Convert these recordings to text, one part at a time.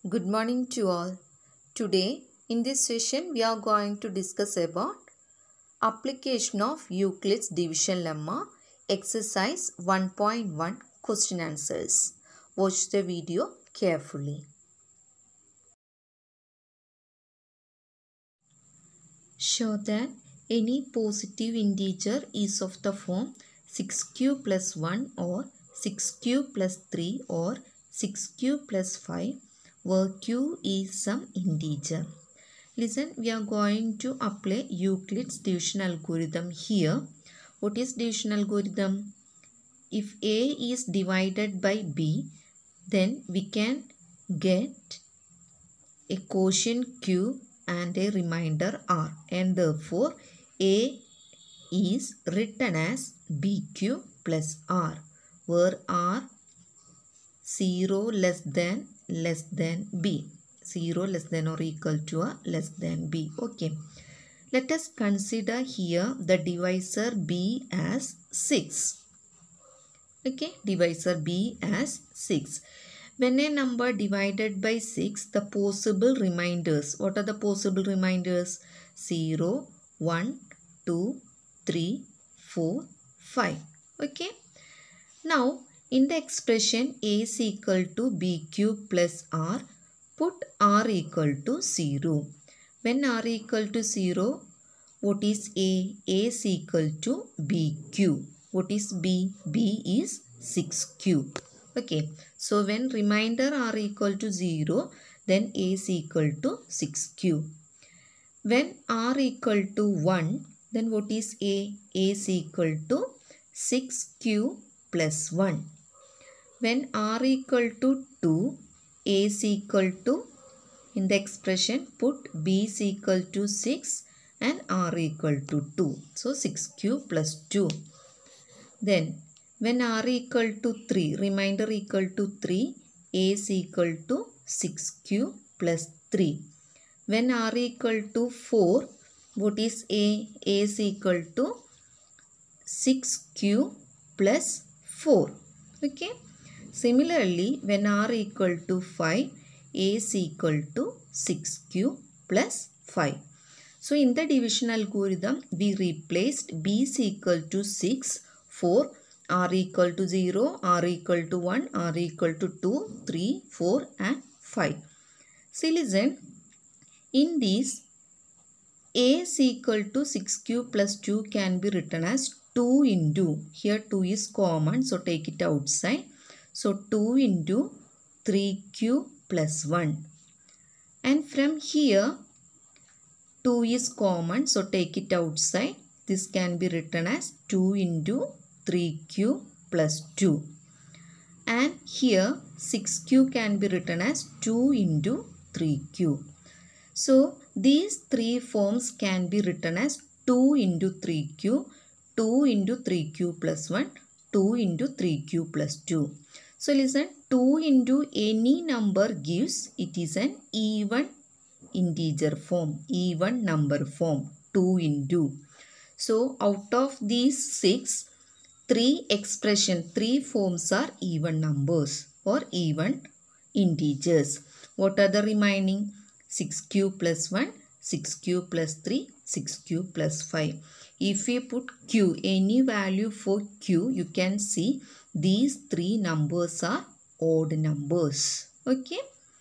Good morning to all. Today in this session we are going to discuss about application of Euclid's division lemma exercise 1.1 question answers. Watch the video carefully. Show that any positive integer is of the form 6q plus 1 or 6q plus 3 or 6q plus 5 where q is some integer. Listen, we are going to apply Euclid's division algorithm here. What is division algorithm? If A is divided by B, then we can get a quotient Q and a remainder R, and therefore A is written as BQ plus R, where R 0 less than B. 0 less than or equal to or less than B. Okay. Let us consider here the divisor B as 6. Okay. Divisor B as 6. When a number divided by 6, the possible remainders. What are the possible remainders? 0, 1, 2, 3, 4, 5. Okay. Now, in the expression A is equal to BQ plus R, put R equal to 0. When R equal to 0, what is A? A is equal to BQ. What is B? B is 6Q. Okay. So, when remainder are equal to 0, then A is equal to 6Q. When R equal to 1, then what is A? A is equal to 6Q plus 1. When R equal to 2, A is equal to, in the expression put B is equal to 6 and R equal to 2. So 6Q plus 2. Then when R equal to 3, remainder equal to 3, A is equal to 6Q plus 3. When R equal to 4, what is A? A is equal to 6Q plus 4. Okay. Similarly, when R equal to 5, A is equal to 6Q plus 5. So, in the division algorithm, we replaced B is equal to 6 for R equal to 0, R equal to 1, R equal to 2, 3, 4 and 5. See, listen, in these, A is equal to 6Q plus 2 can be written as 2 into, here 2 is common, so take it outside. So 2 into 3Q plus 1. And from here 2 is common, so take it outside. This can be written as 2 into 3Q plus 2. And here 6Q can be written as 2 into 3Q. So these three forms can be written as 2 into 3Q, 2 into 3Q plus 1, 2 into 3Q plus 2. So listen, 2 into any number gives, it is an even integer form, even number form, 2 into. So out of these 6, 3 forms are even numbers or even integers. What are the remaining? 6Q plus 1, 6Q plus 3, 6Q plus 5. If we put Q, any value for Q, you can see these 3 numbers are odd numbers. Okay.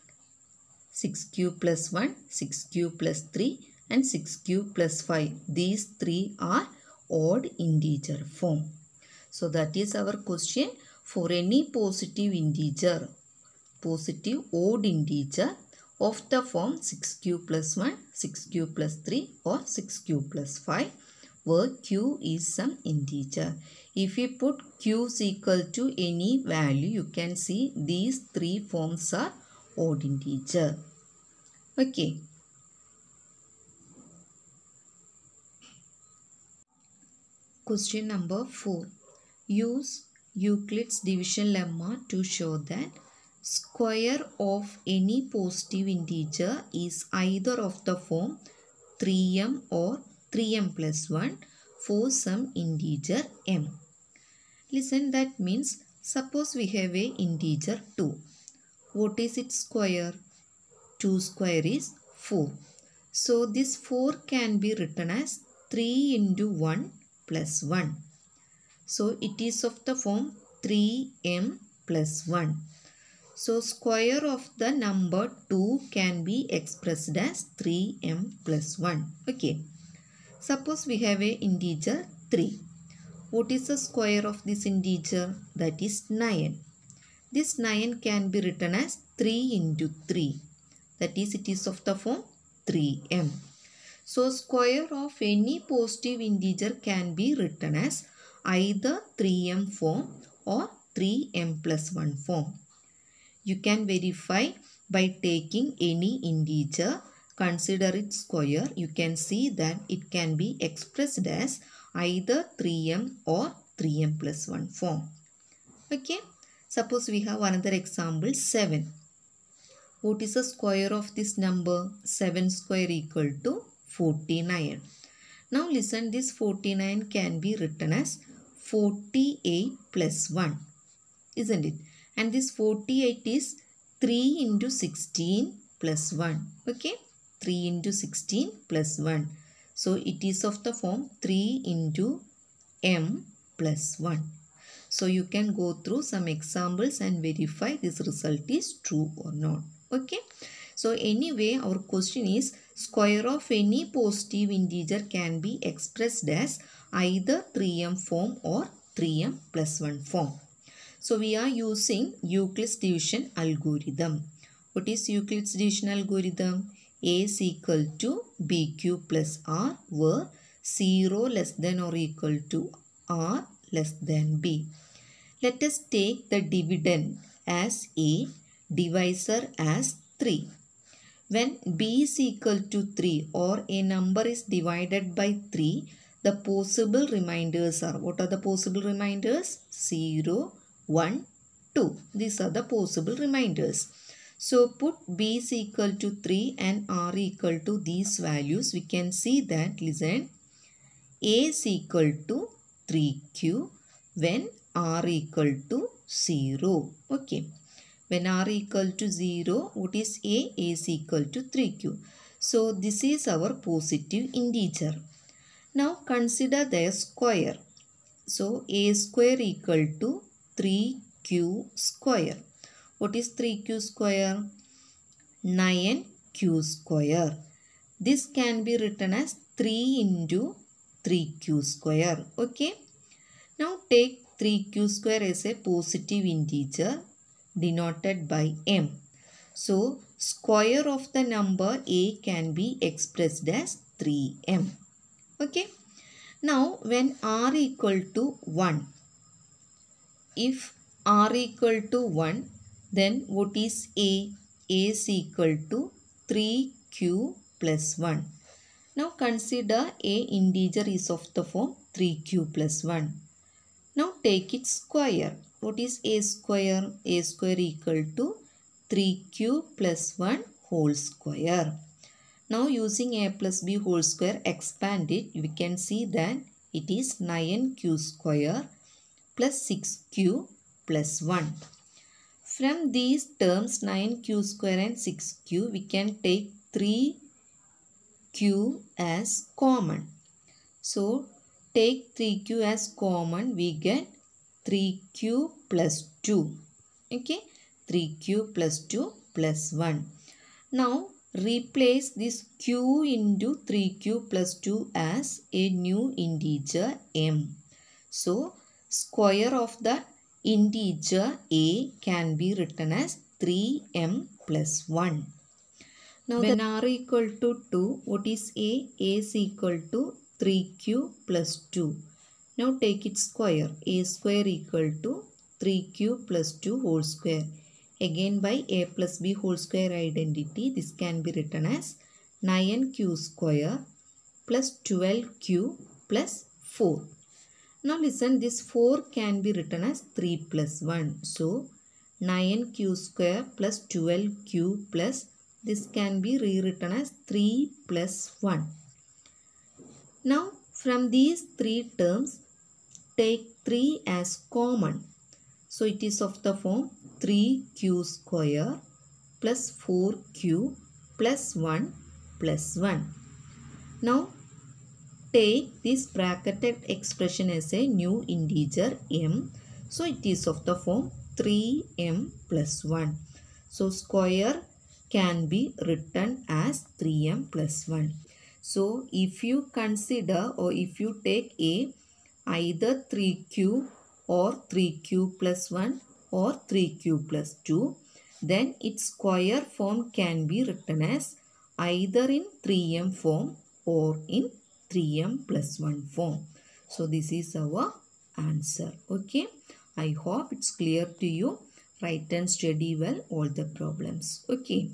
6Q plus 1, 6Q plus 3 and 6Q plus 5. These 3 are odd integer form. So that is our question. For any positive integer, positive odd integer of the form 6Q plus 1, 6Q plus 3 or 6Q plus 5, where Q is some integer. If we put Q is equal to any value, you can see these 3 forms are odd integer. Okay. Question number 4. Use Euclid's division lemma to show that square of any positive integer is either of the form 3m or 3m plus 1 for some integer m. Listen, that means suppose we have a integer 2. What is its square? 2 square is 4. So this 4 can be written as 3 into 1 plus 1. So it is of the form 3m plus 1. So square of the number 2 can be expressed as 3m plus 1. Okay. Suppose we have a integer 3. What is the square of this integer? That is 9. This 9 can be written as 3 into 3. That is, it is of the form 3m. So square of any positive integer can be written as either 3m form or 3m plus 1 form. You can verify by taking any integer, consider its square. You can see that it can be expressed as either 3m or 3m plus 1 form. Okay. Suppose we have another example 7. What is the square of this number? 7 square equal to 49. Now listen, this 49 can be written as 48 plus 1. Isn't it? And this 48 is 3 into 16 plus 1. Okay. 3 into 16 plus 1. So it is of the form 3 into m plus 1. So you can go through some examples and verify this result is true or not. Okay. So anyway, our question is square of any positive integer can be expressed as either 3m form or 3m plus 1 form. So we are using Euclid's division algorithm. What is Euclid's division algorithm? A is equal to BQ plus R where 0 less than or equal to R less than B. Let us take the dividend as A, divisor as 3. When B is equal to 3 or a number is divided by 3, the possible remainders are, what are the possible remainders? 0, 1, 2. These are the possible remainders. So put B is equal to 3 and R equal to these values. We can see that, listen, A is equal to 3Q when R equal to 0. Okay. When R equal to 0, what is A? A is equal to 3Q. So this is our positive integer. Now consider their square. So A square equal to 3Q square. What is 3Q square? 9Q square. This can be written as 3 into 3Q square. Okay. Now take 3Q square as a positive integer denoted by m. So square of the number A can be expressed as 3m. Okay. Now when R equal to 1, if R equal to 1, then what is A? A is equal to 3Q plus 1. Now consider A integer is of the form 3Q plus 1. Now take its square. What is A square? A square equal to 3Q plus 1 whole square. Now using A plus B whole square, expand it. We can see that it is 9Q square plus 6Q plus 1. From these terms 9Q square and 6Q, we can take 3Q as common. So take 3Q as common, we get 3Q plus 2. Okay, 3Q plus 2 plus 1. Now replace this Q into 3Q plus 2 as a new integer m. So square of the integer A can be written as 3m plus 1. Now when R equal to 2, what is A? A is equal to 3Q plus 2. Now take its square. A square equal to 3Q plus 2 whole square. Again by A plus B whole square identity, this can be written as 9Q square plus 12Q plus 4. Now listen, this 4 can be written as 3 plus 1. So 9Q square plus 12Q plus, this can be rewritten as 3 plus 1. Now from these three terms, take 3 as common. So it is of the form 3Q square plus 4Q plus 1 plus 1. Now take this bracketed expression as a new integer m. So it is of the form 3m plus 1. So square can be written as 3m plus 1. So if you consider or if you take either 3q or 3q plus 1 or 3q plus 2, then its square form can be written as either in 3m form or in 3m plus 1 form. So this is our answer. Okay. I hope it's clear to you. Write and study well all the problems. Okay.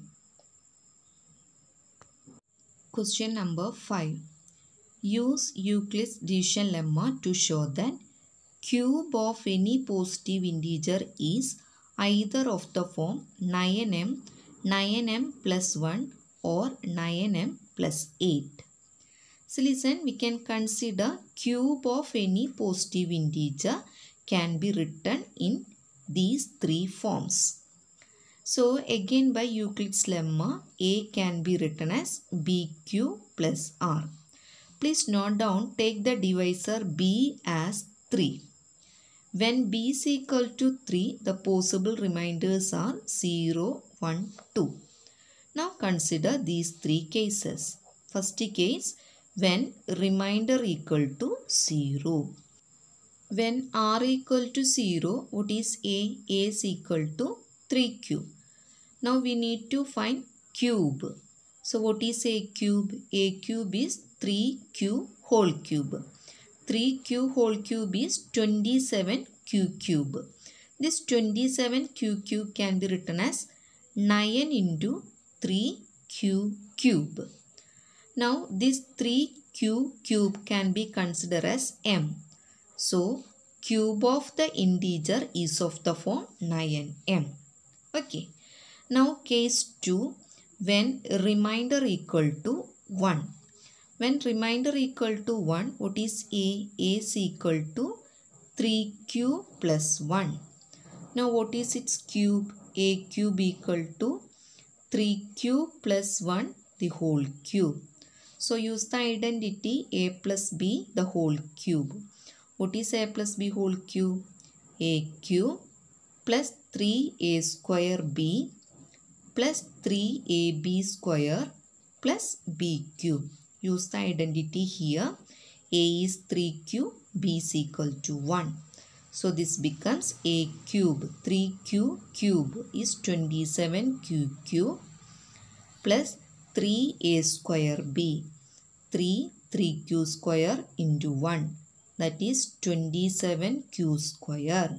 Question number 5. Use Euclid's division lemma to show that cube of any positive integer is either of the form 9m, 9m plus 1 or 9m plus 8. So listen, we can consider cube of any positive integer can be written in these three forms. So again by Euclid's lemma, a can be written as bq plus r. Please note down, take the divisor b as 3. When b is equal to 3, the possible remainders are 0, 1, 2. Now consider these three cases. First case, when remainder equal to 0. When r equal to 0, what is a? A is equal to 3q. Now we need to find cube. So what is a cube? A cube is 3q whole cube. 3q whole cube is 27q cube. This 27q cube can be written as 9 into 3q cube. Now this 3q cube can be considered as m. So cube of the integer is of the form 9m. Okay. Now case 2, when remainder equal to 1. When remainder equal to 1, what is a? A is equal to 3q plus 1. Now what is its cube? A cube equal to 3q plus 1 the whole cube. So use the identity a plus b the whole cube. What is a plus b whole cube? A cube plus 3a square b plus 3ab square plus b cube. Use the identity here. A is 3q, b is equal to 1. So this becomes a cube. 3q cube is 27q cube plus 3a square b. 3q square into 1. That is 27q square.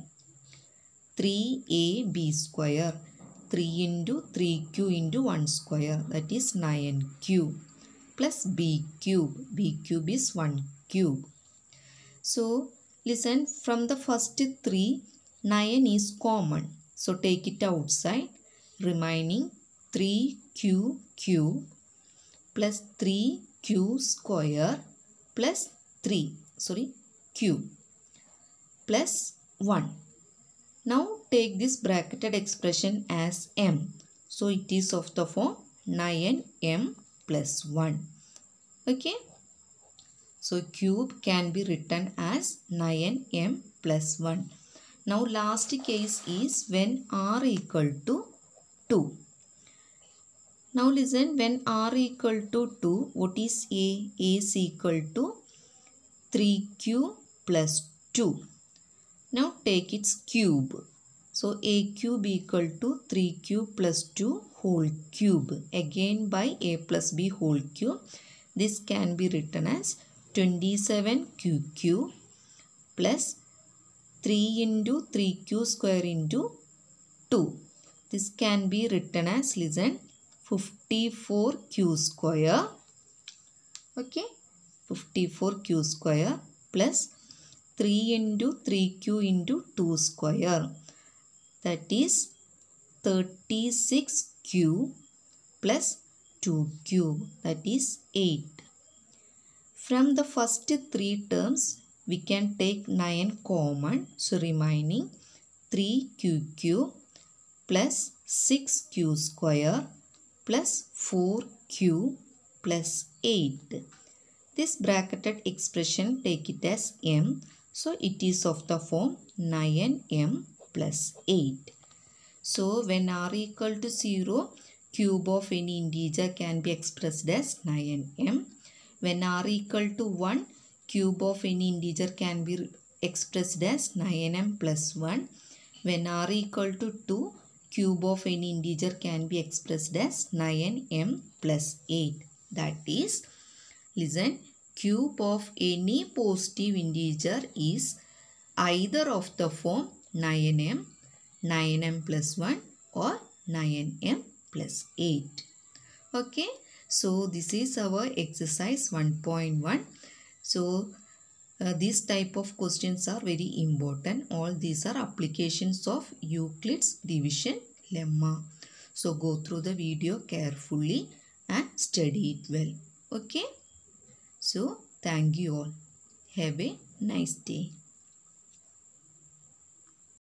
3ab square. 3 into 3q into 1 square. That is 9q. Plus b cube. B cube is 1 cube. So listen, from the first 3, 9 is common. So take it outside. Remaining 3q cube plus 3q square plus cube plus 1. Now take this bracketed expression as m. So it is of the form 9m plus 1. Okay. So cube can be written as 9m plus 1. Now last case is when r equal to 2. Now listen, when r equal to 2, what is a? A is equal to 3q plus 2. Now take its cube. So a cube equal to 3q plus 2 whole cube. Again by a plus b whole cube. This can be written as 27q cube plus 3 into 3q square into 2. This can be written as, listen, 54q square. Okay. 54q square plus 3 into 3q into 2 square. That is 36q plus 2 cube. That is 8. From the first 3 terms, we can take 9 common. So remaining 3q cube plus 6q square plus 4q plus 8. This bracketed expression, take it as m. So it is of the form 9m plus 8. So when r equal to 0, cube of any integer can be expressed as 9m. When r equal to 1, cube of any integer can be expressed as 9m plus 1. When r equal to 2, cube of any integer can be expressed as 9m plus 8. That is, listen, cube of any positive integer is either of the form 9m, 9m plus 1 or 9m plus 8. Okay, so this is our exercise 1.1. So these type of questions are very important. All these are applications of Euclid's division lemma. So go through the video carefully and study it well. Okay. So thank you all. Have a nice day.